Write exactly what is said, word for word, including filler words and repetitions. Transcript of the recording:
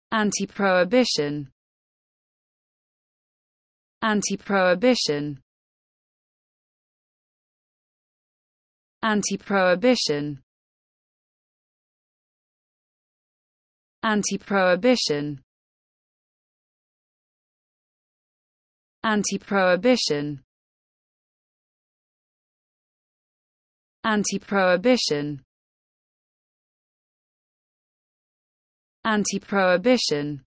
antiprohibition, antiprohibition, antiprohibition, antiprohibition, antiprohibition, antiprohibition, antiprohibition,